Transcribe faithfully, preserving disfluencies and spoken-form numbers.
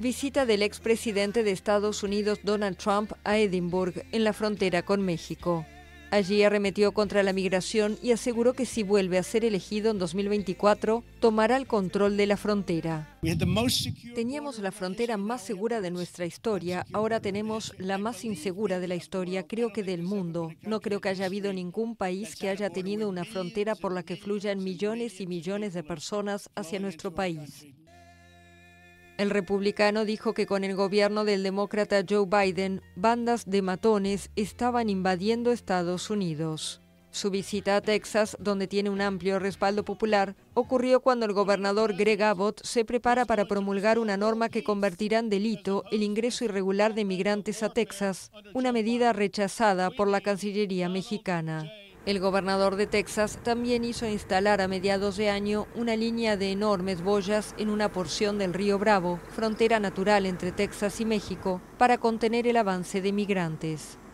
Visita del expresidente de Estados Unidos Donald Trump a Edimburgo, en la frontera con México. Allí arremetió contra la migración y aseguró que si vuelve a ser elegido en dos mil veinticuatro, tomará el control de la frontera. Teníamos la frontera más segura de nuestra historia, ahora tenemos la más insegura de la historia, creo que del mundo. No creo que haya habido ningún país que haya tenido una frontera por la que fluyan millones y millones de personas hacia nuestro país. El republicano dijo que con el gobierno del demócrata Joe Biden, bandas de matones estaban invadiendo Estados Unidos. Su visita a Texas, donde tiene un amplio respaldo popular, ocurrió cuando el gobernador Greg Abbott se prepara para promulgar una norma que convertirá en delito el ingreso irregular de migrantes a Texas, una medida rechazada por la Cancillería mexicana. El gobernador de Texas también hizo instalar a mediados de año una línea de enormes boyas en una porción del río Bravo, frontera natural entre Texas y México, para contener el avance de migrantes.